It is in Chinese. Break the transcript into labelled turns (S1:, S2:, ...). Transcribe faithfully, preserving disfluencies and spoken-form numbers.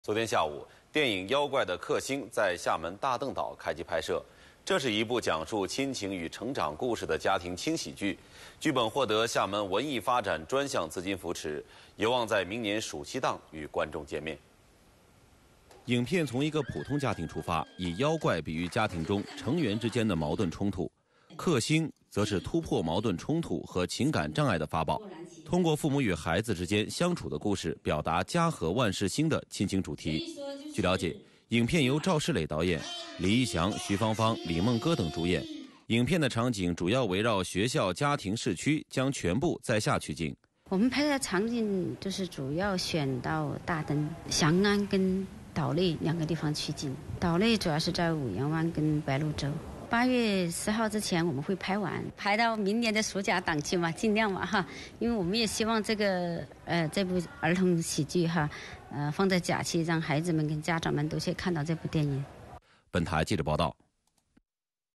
S1: 昨天下午，电影《妖怪的克星》在厦门大嶝岛开机拍摄。这是一部讲述亲情与成长故事的家庭轻喜剧，剧本获得厦门文艺发展专项资金扶持，有望在明年暑期档与观众见面。影片从一个普通家庭出发，以妖怪比喻家庭中成员之间的矛盾冲突，克星则是突破矛盾冲突和情感障碍的法宝。通过父母与孩子之间相处的故事，表达家和万事兴的亲情主题。据了解，影片由赵世磊导演，李义祥、徐芳芳、李梦歌等主演。影片的场景主要围绕学校、家庭、市区，将全部在厦取景。
S2: 我们拍的场景就是主要选到大嶝、翔安跟岛内两个地方取景。岛内主要是在五羊湾跟白鹭洲。八月十号之前我们会拍完，拍到明年的暑假档期嘛，尽量嘛哈，因为我们也希望这个呃这部儿童喜剧哈，呃放在假期，让孩子们跟家长们都去看到这部电影。
S1: 本台记者报道。